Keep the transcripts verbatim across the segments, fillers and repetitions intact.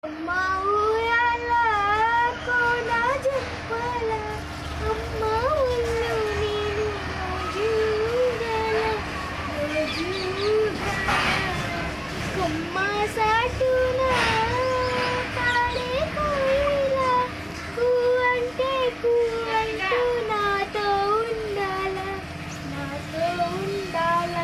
అమ్మా ఊయాల కోన జంపాల అమ్మా ఒళ్ళు నేను రోజూగల రోజూగల కొమ్మ సాటున పాడే కోయిల కూ అంటే కూ అంటూ నాతో ఉండాల నాతో ఉండాల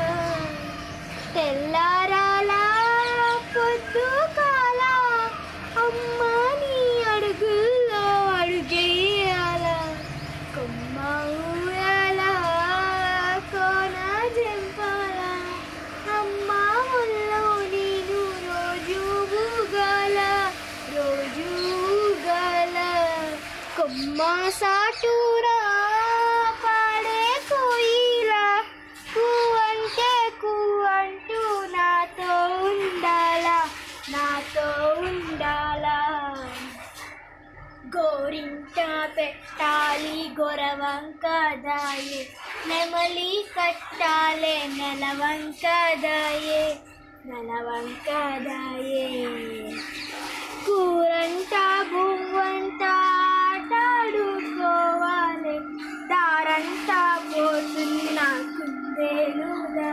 తెల్లారాల పొద్దు కాల అమ్మా నీ అడుగుల్లో అడుగేయాల కొమ్మ ఊయాల కోన జంపాల అమ్మా ఒళ్ళో నేను రోజు ఊగాల రోజు ఊగాల కొమ్మ సాటురా పాడే కోయిల కూ అంటే కూ అంటూ నాతో ఉండాల నాతో ఉండాల గోరింట పెట్టాలి గొరవంక దాయే నెమలి కట్టాలే నెలవంక దాయే నెలవంక దాయే కూరంట బువ్వంట ఆటాడుకోవాలి దారంట పోతున్న కుందేలు